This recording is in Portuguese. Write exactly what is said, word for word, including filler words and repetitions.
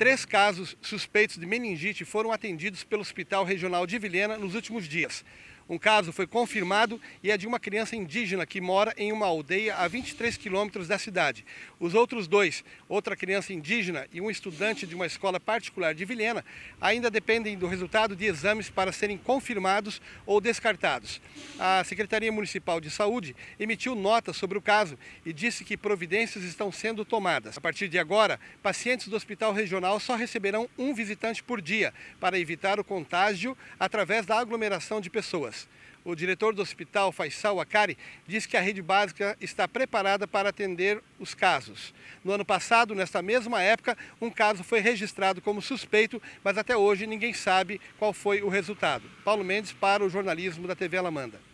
Três casos suspeitos de meningite foram atendidos pelo Hospital Regional de Vilhena nos últimos dias. Um caso foi confirmado e é de uma criança indígena que mora em uma aldeia a vinte e três quilômetros da cidade. Os outros dois, outra criança indígena e um estudante de uma escola particular de Vilhena, ainda dependem do resultado de exames para serem confirmados ou descartados. A Secretaria Municipal de Saúde emitiu nota sobre o caso e disse que providências estão sendo tomadas. A partir de agora, pacientes do Hospital Regional só receberão um visitante por dia para evitar o contágio através da aglomeração de pessoas. O diretor do hospital, Faisal Akari, diz que a rede básica está preparada para atender os casos. No ano passado, nesta mesma época, um caso foi registrado como suspeito, mas até hoje ninguém sabe qual foi o resultado. Paulo Mendes para o jornalismo da T V Alamanda.